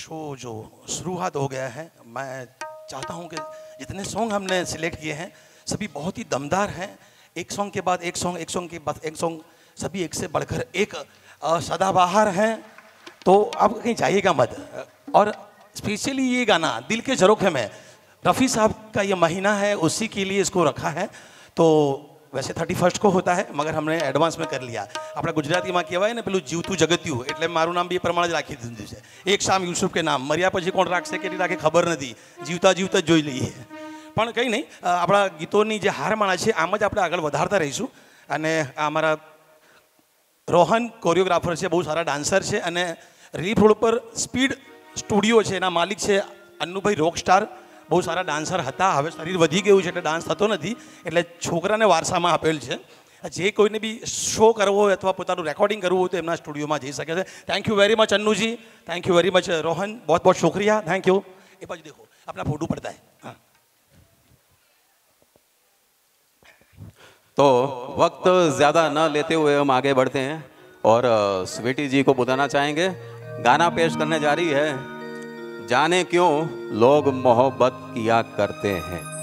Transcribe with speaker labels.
Speaker 1: Show जो शुरुआत हो गया है, मैं चाहता हूं कि जितने सॉन्ग हमने सिलेक्ट किए हैं सभी बहुत ही दमदार हैं। एक सॉन्ग के बाद एक सॉन्ग, एक सॉन्ग के बाद एक सॉन्ग, सभी एक से बढ़कर एक सदाबहार हैं। तो आप कहीं जाइएगा मत। और स्पेशली ये गाना दिल के झरोखे में रफ़ी साहब का ये महीना है, उसी के लिए इसको रखा है। तो वैसे 31 को होता है, मगर हमने एडवांस में कर लिया। अपना गुजराती में कहेवाय ने पेलू जीवतू जगत्यु, એટલે મારું નામ બી પ્રમાણે જ રાખી દીધું છે। એક શામ યુસુફ કે નામ, મર્યા પછી કોણ રાખશે કે નહીં રાખે ખબર નથી, જીવતા જીવતા જોઈ લઈએ। પણ કંઈ નહીં, આપણા ગીતોની જે હારમાળા છે આમ જ આપણે આગળ વધારતા રહીશું। અને અમારા રોહન કોરિયોગ્રાફર છે, બહુ સારા ડાન્સર છે, અને રિલીફ રોડ પર સ્પીડ સ્ટુડિયો છે, એના માલિક છે અન્નુભાઈ રોકસ્ટાર। બહુ સારા ડાન્સર હતા, હવે શરીર વધી ગયું છે એટલે ડાન્સ થતો નથી, એટલે છોકરાને વારસામાં આપેલ છે। જે કોઈને બી શો કરવો હોય અથવા પોતાનું રેકોર્ડિંગ કરવું હોય તો એમના સ્ટુડિયોમાં જઈ શકે છે। Thank you very much Annuji, thank you very much Rohan, बहुत बहुत शुक्रिया, थैंक यू। ये बाजू देखो, अपना फोटो पड़ता है। हाँ।
Speaker 2: तो वक्त ज़्यादा न लेते हुए हम आगे बढ़ते हैं और स्वीटी जी को बुलाना चाहेंगे। गाना पेश करने जा रही है जाने क्यों लोग मोहब्बत किया करते हैं।